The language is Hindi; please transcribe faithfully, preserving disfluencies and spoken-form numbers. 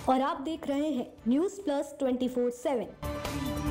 और आप देख रहे हैं news plus twenty four seven.